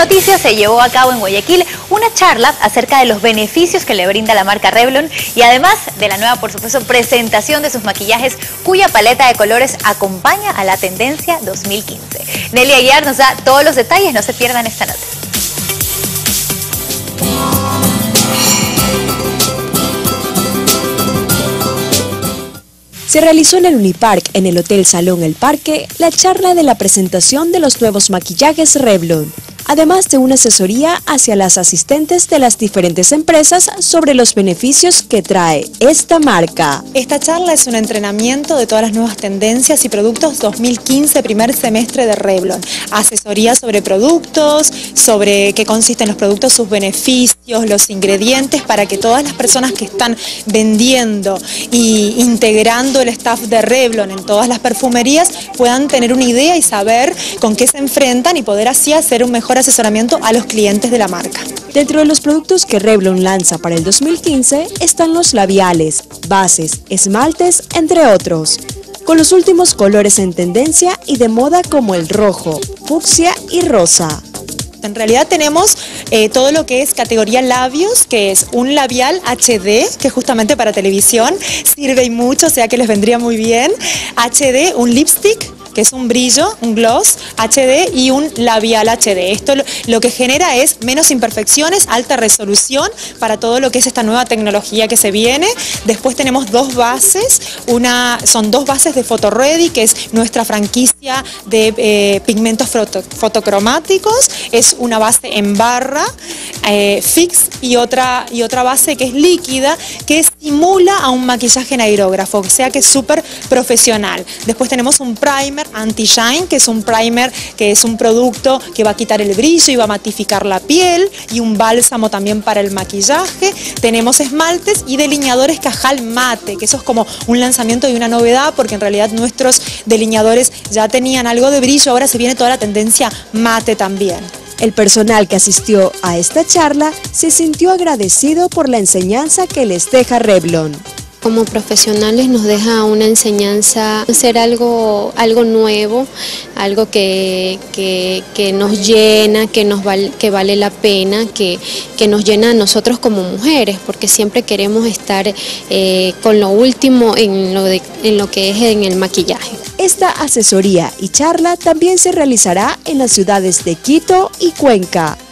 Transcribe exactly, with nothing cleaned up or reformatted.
noticias se llevó a cabo en Guayaquil una charla acerca de los beneficios que le brinda la marca Revlon y además de la nueva, por supuesto, presentación de sus maquillajes cuya paleta de colores acompaña a la tendencia dos mil quince. Nelly Aguiar nos da todos los detalles, no se pierdan esta nota. Se realizó en el Unipark, en el Hotel Salón El Parque, la charla de la presentación de los nuevos maquillajes Revlon, además de una asesoría hacia las asistentes de las diferentes empresas sobre los beneficios que trae esta marca. Esta charla es un entrenamiento de todas las nuevas tendencias y productos dos mil quince, primer semestre de Revlon. Asesoría sobre productos, sobre qué consisten los productos, sus beneficios, los ingredientes, para que todas las personas que están vendiendo y integrando el staff de Revlon en todas las perfumerías puedan tener una idea y saber con qué se enfrentan y poder así hacer un mejor asesoramiento a los clientes de la marca. Dentro de los productos que Revlon lanza para el dos mil quince están los labiales, bases, esmaltes, entre otros, con los últimos colores en tendencia y de moda como el rojo, fucsia y rosa. En realidad tenemos eh, todo lo que es categoría labios, que es un labial H D, que justamente para televisión sirve y mucho, o sea que les vendría muy bien. H D, un lipstick, que es un brillo, un gloss H D y un labial H D. Esto lo, lo que genera es menos imperfecciones, alta resolución para todo lo que es esta nueva tecnología que se viene. Después tenemos dos bases, una, son dos bases de PhotoReady, que es nuestra franquicia de eh, pigmentos foto, fotocromáticos. Es una base en barra, eh, fix, y otra, y otra base que es líquida, que simula a un maquillaje en aerógrafo, o sea que es súper profesional. Después tenemos un primer anti-shine, que es un primer que es un producto que va a quitar el brillo y va a matificar la piel, y un bálsamo también para el maquillaje. Tenemos esmaltes y delineadores Cajal Mate, que eso es como un lanzamiento y una novedad, porque en realidad nuestros delineadores ya tenían algo de brillo, ahora se viene toda la tendencia mate también. El personal que asistió a esta charla se sintió agradecido por la enseñanza que les deja Revlon. Como profesionales nos deja una enseñanza, hacer algo, algo nuevo, algo que, que, que nos llena, que, nos val, que vale la pena, que, que nos llena a nosotros como mujeres, porque siempre queremos estar eh, con lo último en lo, de, en lo que es en el maquillaje. Esta asesoría y charla también se realizará en las ciudades de Quito y Cuenca.